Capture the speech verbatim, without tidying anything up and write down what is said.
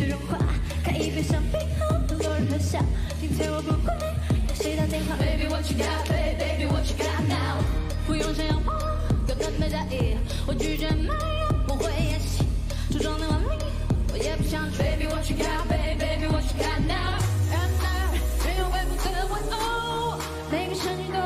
融化，开一杯香槟喝，很多人喝下。今天我不管给谁打电话 ，Baby what you got, baby what you got now。不用想要我，根本没在意，我拒绝埋怨，不会演戏，橱窗的完美，我也不想去。Baby what you got, baby what you got now。然而，没有微不足的问候，每个声音。